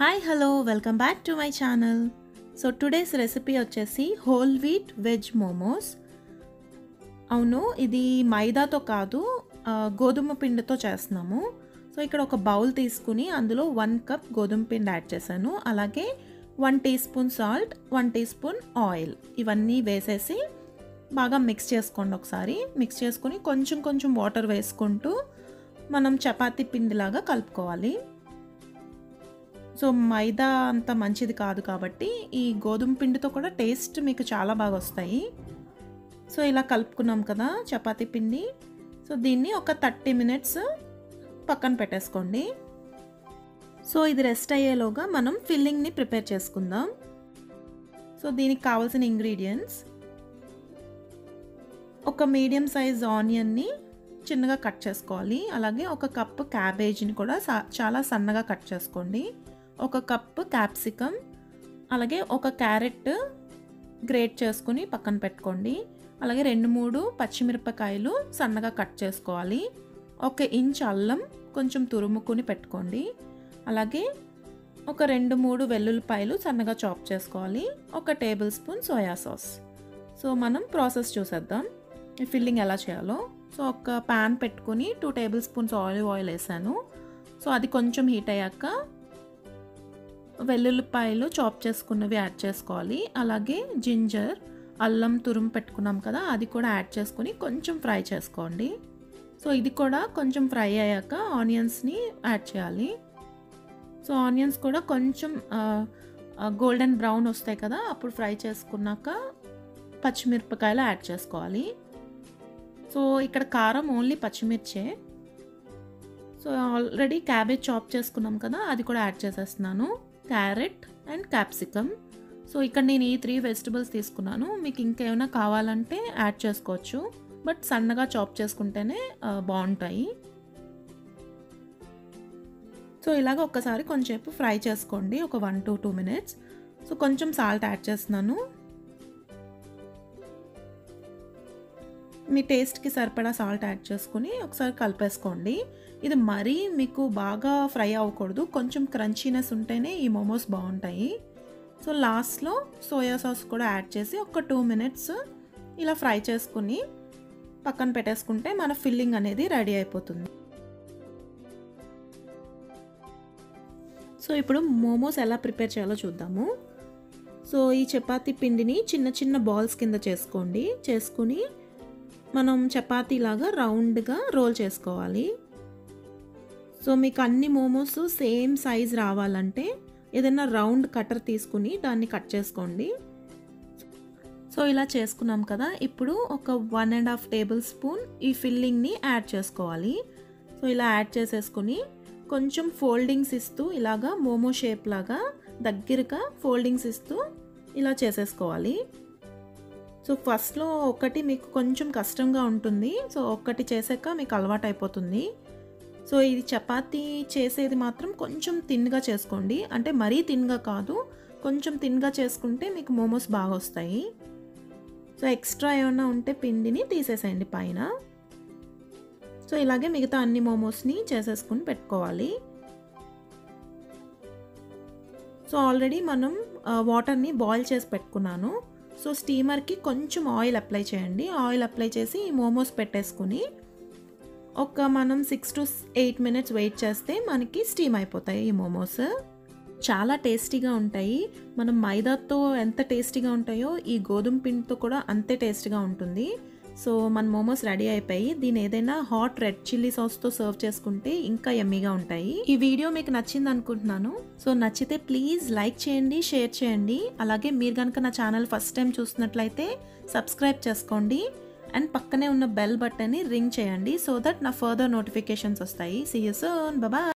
Hi hello welcome back to my channel. So today's recipe వచ్చేసి whole wheat veg momos. అవును, ఇది మైదాతో కాదు, గోధుమ పిండితో చేస్తున్నాము. సో ఇక్కడ ఒక బౌల్ తీసుకుని అందులో 1 కప్ గోధుమ పిండి యాడ్ చేశాను. అలాగే 1 teaspoon salt, 1 teaspoon oil, ఇవన్నీ వేసేసి బాగా మిక్స్ చేసుకోండి. ఒకసారి మిక్స్ చేసుకుని కొంచెం కొంచెం వాటర్ వేసుకుంటూ మనం చపాతీ పిండిలాగా కలుపుకోవాలి. సో మైదా అంత మంచిది కాదు కాబట్టి ఈ గోధుమ పిండితో కూడా టేస్ట్ మీకు చాలా బాగా వస్తాయి. సో ఇలా కలుపుకున్నాం కదా చపాతీ పిండి. సో దీన్ని ఒక 30 మినిట్స్ పక్కన పెట్టేసుకోండి. సో ఇది రెస్ట్ అయ్యేలోగా మనం ఫిల్లింగ్ని ప్రిపేర్ చేసుకుందాం. సో దీనికి కావాల్సిన ఇంగ్రీడియంట్స్: ఒక మీడియం సైజ్ ఆనియన్ని చిన్నగా కట్ చేసుకోవాలి. అలాగే ఒక కప్పు క్యాబేజీని కూడా చాలా సన్నగా కట్ చేసుకోండి. ఒక కప్పు క్యాప్సికమ్, అలాగే ఒక క్యారెట్ గ్రేట్ చేసుకుని పక్కన పెట్టుకోండి. అలాగే 2-3 పచ్చిమిరపకాయలు సన్నగా కట్ చేసుకోవాలి. 1 ఇంచ్ అల్లం కొంచెం తురుముకుని పెట్టుకోండి. అలాగే ఒక 2-3 వెల్లుల్లిపాయలు సన్నగా చాప్ చేసుకోవాలి. 1 tablespoon soya sauce. So మనం ప్రాసెస్ చూసేద్దాం, ఈ ఫిల్లింగ్ ఎలా చేయాలో. సో ఒక ప్యాన్ పెట్టుకుని 2 టేబుల్ స్పూన్స్ ఆలివ్ ఆయిల్ వేసాను. సో అది కొంచెం హీట్ అయ్యాక వెల్లుల్లిపాయలు చాప్ చేసుకున్నవి యాడ్ చేసుకోవాలి. అలాగే జింజర్, అల్లం తురుము పెట్టుకున్నాం కదా, అది కూడా యాడ్ చేసుకొని కొంచెం ఫ్రై చేసుకోండి. సో ఇది కూడా కొంచెం ఫ్రై అయ్యాక ఆనియన్స్ని యాడ్ చేయాలి. సో ఆనియన్స్ కూడా కొంచెం గోల్డెన్ బ్రౌన్ వస్తాయి కదా, అప్పుడు ఫ్రై చేసుకున్నాక పచ్చిమిరపకాయలు యాడ్ చేసుకోవాలి. సో ఇక్కడ కారం ఓన్లీ పచ్చిమిర్చే. సో ఆల్రెడీ క్యాబేజ్ చాప్ చేసుకున్నాం కదా, అది కూడా యాడ్ చేసేస్తున్నాను. Carrot and capsicum. సో ఇక్కడ నేను ఈ 3 వెజిటబుల్స్ తీసుకున్నాను. మీకు ఇంకేమైనా కావాలంటే యాడ్ చేసుకోవచ్చు, బట్ సన్నగా చాప్ చేసుకుంటేనే బాగుంటాయి. సో ఇలాగ ఒక్కసారి కొంచెంసేపు ఫ్రై చేసుకోండి, ఒక 1 to 2 మినిట్స్. సో కొంచెం సాల్ట్ యాడ్ చేస్తున్నాను. మీ టేస్ట్కి సరిపడా సాల్ట్ యాడ్ చేసుకుని ఒకసారి కలిపేసుకోండి. ఇది మరీ మీకు బాగా ఫ్రై అవ్వకూడదు, కొంచెం క్రంచీనెస్ ఉంటేనే ఈ మోమోస్ బాగుంటాయి. సో లాస్ట్లో సోయా సాస్ కూడా యాడ్ చేసి ఒక 2 మినిట్స్ ఇలా ఫ్రై చేసుకుని పక్కన పెట్టేసుకుంటే మన ఫిల్లింగ్ అనేది రెడీ అయిపోతుంది. సో ఇప్పుడు మోమోస్ ఎలా ప్రిపేర్ చేయాలో చూద్దాము. సో ఈ చపాతీ పిండిని చిన్న చిన్న బాల్స్ కింద చేసుకుని మనం చపాతీలాగా రౌండ్గా రోల్ చేసుకోవాలి. సో మీకు అన్ని మోమోస్ సేమ్ సైజ్ రావాలంటే ఏదైనా రౌండ్ కటర్ తీసుకుని దాన్ని కట్ చేసుకోండి. సో ఇలా చేసుకున్నాం కదా, ఇప్పుడు ఒక 1.5 టేబుల్ స్పూన్ ఈ ఫిల్లింగ్ని యాడ్ చేసుకోవాలి. సో ఇలా యాడ్ చేసేసుకుని కొంచెం ఫోల్డింగ్స్ ఇస్తూ ఇలాగా మోమో షేప్ లాగా దగ్గరగా ఫోల్డింగ్స్ ఇస్తూ ఇలా చేసేసుకోవాలి. సో ఫస్ట్లో ఒకటి మీకు కొంచెం కష్టంగా ఉంటుంది. సో ఒక్కటి చేసాక మీకు అలవాటు అయిపోతుంది. సో ఇది చపాతీ చేసేది మాత్రం కొంచెం తిన్గా చేసుకోండి, అంటే మరీ తిన్గా కాదు, కొంచెం తిన్గా చేసుకుంటే మీకు మోమోస్ బాగా వస్తాయి. సో ఎక్స్ట్రా ఏమైనా ఉంటే పిండిని తీసేసేయండి పైన. సో ఇలాగే మిగతా అన్ని మోమోస్ని చేసేసుకుని పెట్టుకోవాలి. సో ఆల్రెడీ మనం వాటర్ని బాయిల్ చేసి పెట్టుకున్నాను. సో స్టీమర్కి కొంచెం ఆయిల్ అప్లై చేయండి. ఆయిల్ అప్లై చేసి ఈ మోమోస్ పెట్టేసుకుని మనం 6 to 8 మినిట్స్ వెయిట్ చేస్తే మనకి స్టీమ్ అయిపోతాయి ఈ మోమోస్. చాలా టేస్టీగా ఉంటాయి. మనం మైదాతో ఎంత టేస్టీగా ఉంటాయో ఈ గోధుమ పిండితో కూడా అంతే టేస్టీగా ఉంటుంది. సో మన మోమోస్ రెడీ అయిపోయి దీని ఏదైనా హాట్ రెడ్ చిల్లీ సాస్తో సర్వ్ చేసుకుంటే ఇంకా యమ్మీగా ఉంటాయి. ఈ వీడియో మీకు నచ్చింది అనుకుంటున్నాను. సో నచ్చితే ప్లీజ్ లైక్ చేయండి, షేర్ చేయండి. అలాగే మీరు కనుక నా ఛానల్ ఫస్ట్ టైం చూస్తున్నట్లయితే సబ్స్క్రైబ్ చేసుకోండి అండ్ పక్కనే ఉన్న బెల్ బటన్ని రింగ్ చేయండి, సో దట్ నా ఫర్దర్ నోటిఫికేషన్స్ వస్తాయి. See you soon, bye.